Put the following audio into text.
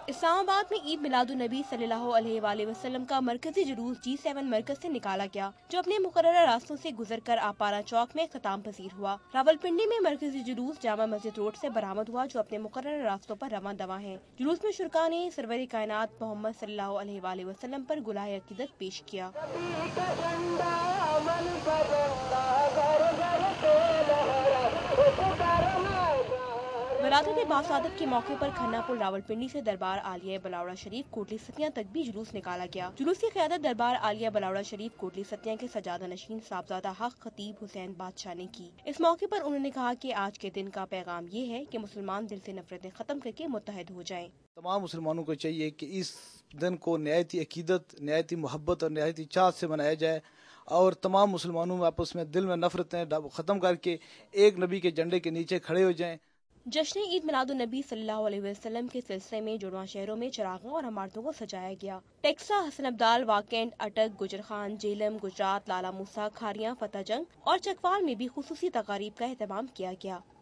اسلام آباد میں عید میلادالنبی صلی اللہ علیہ وآلہ وسلم کا مرکزی جلوس G7 مرکز سے نکالا گیا، جو اپنے مقررہ راستوں سے گزر کر آپارا چوک میں اختتام پذیر ہوا۔ راولپنڈی میں مرکزی جلوس جامع مسجد روڈ سے برآمد ہوا، جو اپنے مقررہ راستوں پر رواں دواں ہے۔ جلوس میں شرکاء نے سرور کائنات محمد صلی اللہ علیہ وآلہ وسلم پر گلہائے عقیدت پیش کیا۔ ولادت باسعادت کے موقع پر کھنا پل راولپنڈی سے دربار عالیہ بلاوڑا شریف کوٹلی ستیاں تک بھی جلوس نکالا گیا۔ جلوس کی قیادت دربار عالیہ بلاوڑا شریف کوٹلی ستیاں کے سجادہ نشین صاحبزادہ حق خطیب حسین بادشاہ نے کی۔ اس موقع پر انہوں نے کہا کہ آج کے دن کا پیغام یہ ہے کہ مسلمان دل سے نفرتیں ختم کر کے متحد ہو جائیں۔ تمام مسلمانوں کو چاہیے کہ اس دن کو نہایتی عقیدت، نہایتی محبت اور نہایتی چاہت سے منایا جائے، اور تمام مسلمانوں میں آپس میں دل میں نفرتیں ختم کر کے ایک نبی کے جھنڈے کے نیچے کھڑے ہو جائیں۔ جشن عید میلادالنبی صلی اللہ علیہ وسلم کے سلسلے میں جڑواں شہروں میں چراغوں اور عمارتوں کو سجایا گیا۔ ٹیکسا، حسن ابدال، واکنڈ، اٹک، گجرخان، جیلم، گجرات، لالا موسیٰ، کھاریاں، فتح جنگ اور چکوال میں بھی خصوصی تقاریب کا اہتمام کیا گیا۔